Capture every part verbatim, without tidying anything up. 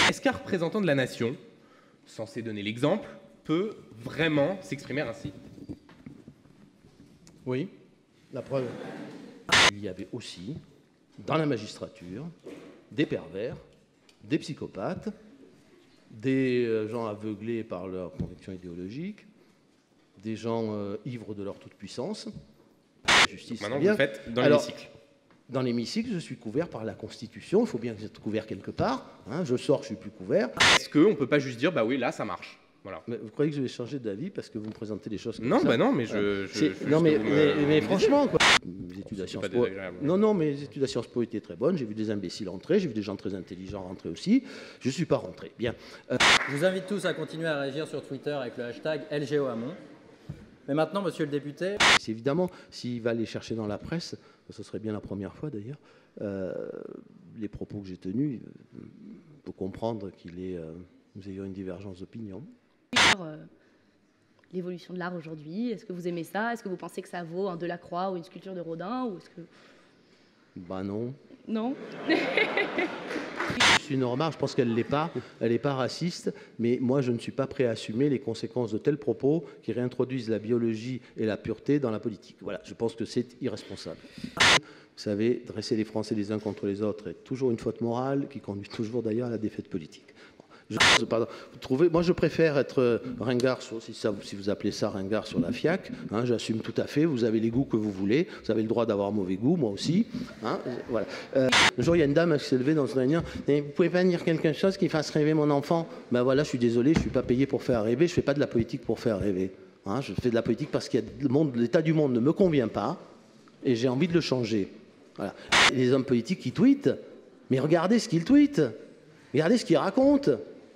Est-ce qu'un représentant de la nation, censé donner l'exemple, peut vraiment s'exprimer ainsi? Oui, la preuve. Il y avait aussi, dans la magistrature, des pervers, des psychopathes, des gens aveuglés par leur conviction idéologique, des gens euh, ivres de leur toute-puissance. Justice, maintenant, vous le faites dans l'hémicycle. Dans l'hémicycle, je suis couvert par la Constitution. Il faut bien que je sois couvert quelque part. Hein, je sors, je suis plus couvert. Est-ce qu'on ne peut pas juste dire, bah oui, là, ça marche? Voilà. Mais vous croyez que je vais changer d'avis parce que vous me présentez des choses comme non, ça? Bah non, mais je... je, je non, mais, me, mais, mais me franchement, quoi. Les études à Sciences Po... Non, non, mais les études à Sciences Po étaient très bonnes. J'ai vu des imbéciles rentrer, j'ai vu des gens très intelligents rentrer aussi. Je ne suis pas rentré. Bien. Euh... Je vous invite tous à continuer à réagir sur Twitter avec le hashtag L G O Hamon. Mais maintenant, monsieur le député... C'est évidemment, s'il va aller chercher dans la presse, ce serait bien la première fois d'ailleurs, euh, les propos que j'ai tenus, il faut comprendre qu'il est, euh, nous ayons une divergence d'opinion. Euh, L'évolution de l'art aujourd'hui, est-ce que vous aimez ça? Est-ce que vous pensez que ça vaut un Delacroix ou une sculpture de Rodin ou est-ce que... Ben non. Non. C'est une remarque, je pense qu'elle n'est pas, elle n'est pas raciste, mais moi je ne suis pas prêt à assumer les conséquences de tels propos qui réintroduisent la biologie et la pureté dans la politique. Voilà, je pense que c'est irresponsable. Vous savez, dresser les Français les uns contre les autres est toujours une faute morale qui conduit toujours d'ailleurs à la défaite politique. Je, pardon, vous trouvez, moi je préfère être ringard, si, ça, si vous appelez ça ringard sur la F I A C, hein, j'assume tout à fait, vous avez les goûts que vous voulez, vous avez le droit d'avoir mauvais goût, moi aussi. Hein, voilà. euh, un jour il y a une dame qui s'est levée dans une réunion, et vous pouvez pas dire quelque chose qui fasse rêver mon enfant? Ben voilà, je suis désolé, je ne suis pas payé pour faire rêver, je ne fais pas de la politique pour faire rêver. Hein, je fais de la politique parce que l'état du monde ne me convient pas, et j'ai envie de le changer. Voilà. Et les hommes politiques qui tweetent, mais regardez ce qu'ils tweetent, regardez ce qu'ils racontent.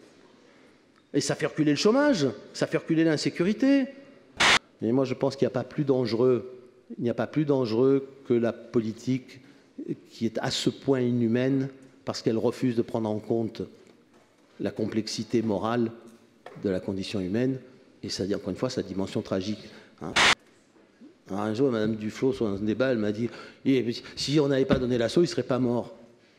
Et ça fait reculer le chômage, ça fait reculer l'insécurité. Mais moi, je pense qu'il n'y a pas plus dangereux, il n'y a pas plus dangereux que la politique qui est à ce point inhumaine parce qu'elle refuse de prendre en compte la complexité morale de la condition humaine et, ça dit encore une fois, sa dimension tragique. Hein. Alors, un jour, Madame Duflot, sur un débat, elle m'a dit eh, « Si on n'avait pas donné l'assaut, il ne serait pas mort. »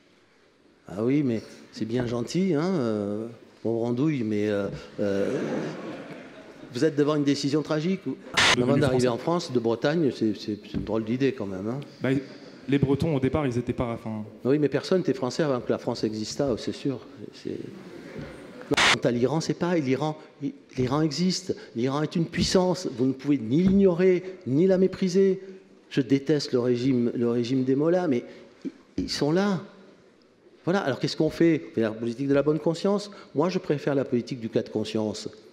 Ah oui, mais c'est bien gentil, hein euh... Bon, randouille, mais euh, euh, vous êtes devant une décision tragique. Avant d'arriver en France, de Bretagne, c'est une drôle d'idée quand même. Hein. Bah, les Bretons, au départ, ils n'étaient pas... Enfin... Oui, mais personne n'était français avant que la France exista, c'est sûr. Quant à l'Iran, c'est pas. L'Iran existe. L'Iran est une puissance. Vous ne pouvez ni l'ignorer, ni la mépriser. Je déteste le régime, le régime des mollahs, mais ils sont là. Voilà, alors qu'est-ce qu'on fait? On fait la politique de la bonne conscience. Moi, je préfère la politique du cas de conscience.